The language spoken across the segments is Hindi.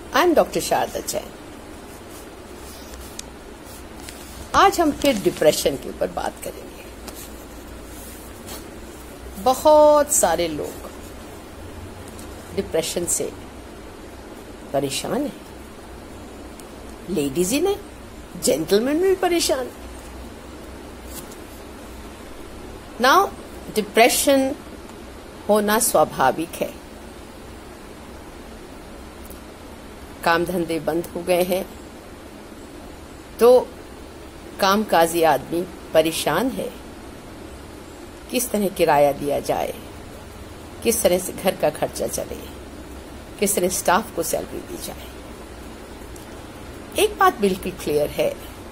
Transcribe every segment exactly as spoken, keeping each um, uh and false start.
I am doctor Sharda Jain. आज हम फिर डिप्रेशन के ऊपर बात करेंगे। बहुत सारे लोग डिप्रेशन से परेशान हैं। लेडीज ही नहीं, जेंटलमैन भी परेशान। नाउ डिप्रेशन होना स्वाभाविक है। काम धंधे बंद हो गए हैं तो कामकाजी आदमी परेशान है। किस तरह किराया दिया जाए, किस तरह से घर का खर्चा चले, किस तरह स्टाफ को सैलरी दी जाए। एक बात बिल्कुल क्लियर है,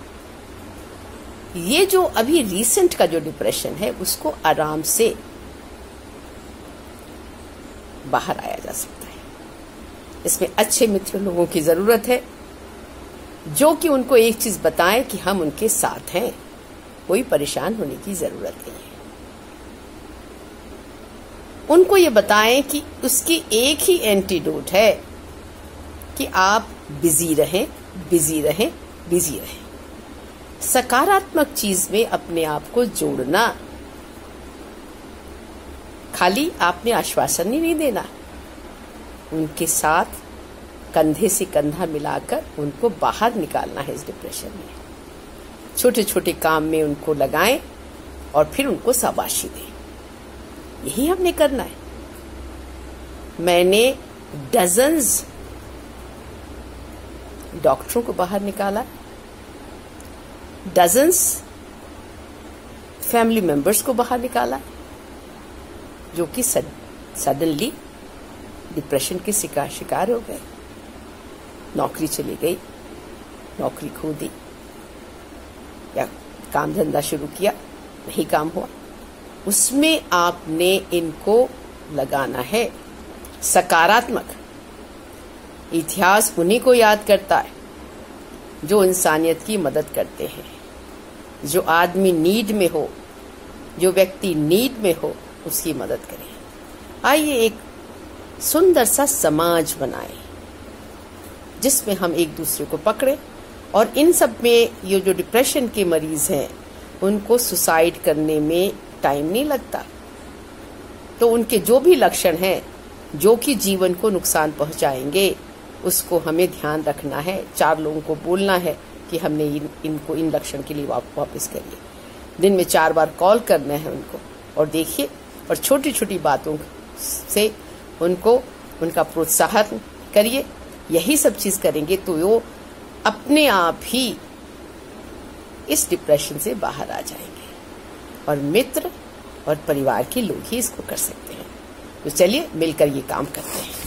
ये जो अभी रीसेंट का जो डिप्रेशन है उसको आराम से बाहर आया जा सकता है। इसमें अच्छे मित्र लोगों की जरूरत है जो कि उनको एक चीज बताएं कि हम उनके साथ हैं, कोई परेशान होने की जरूरत नहीं है। उनको ये बताएं कि उसकी एक ही एंटीडोट है कि आप बिजी रहें, बिजी रहें, बिजी रहें। सकारात्मक चीज में अपने आप को जोड़ना, खाली आपने आश्वासन ही नहीं देना, उनके साथ कंधे से कंधा मिलाकर उनको बाहर निकालना है इस डिप्रेशन में। छोटे छोटे काम में उनको लगाएं और फिर उनको शाबाशी दें। यही हमने करना है। मैंने डजन्स डॉक्टरों को बाहर निकाला, डजन्स फैमिली मेंबर्स को बाहर निकाला जो कि सडनली डिप्रेशन के शिकार शिकार हो गए। नौकरी चली गई, नौकरी खो दी, या काम धंधा शुरू किया, नहीं काम हुआ। उसमें आपने इनको लगाना है सकारात्मक। इतिहास उन्हीं को याद करता है जो इंसानियत की मदद करते हैं। जो आदमी नीड में हो, जो व्यक्ति नीड में हो, उसकी मदद करें। आइए एक सुंदर सा समाज बनाएं जिसमें हम एक दूसरे को पकड़े। और इन सब में ये जो डिप्रेशन के मरीज हैं उनको सुसाइड करने में टाइम नहीं लगता। तो उनके जो भी लक्षण हैं जो कि जीवन को नुकसान पहुंचाएंगे उसको हमें ध्यान रखना है। चार लोगों को बोलना है कि हमने इन, इनको इन लक्षण के लिए वाप, वापस करिए। दिन में चार बार कॉल करना है उनको और देखिए, और छोटी छोटी बातों से उनको उनका प्रोत्साहन करिए। यही सब चीज करेंगे तो वो अपने आप ही इस डिप्रेशन से बाहर आ जाएंगे। और मित्र और परिवार के लोग ही इसको कर सकते हैं। तो चलिए मिलकर ये काम करते हैं।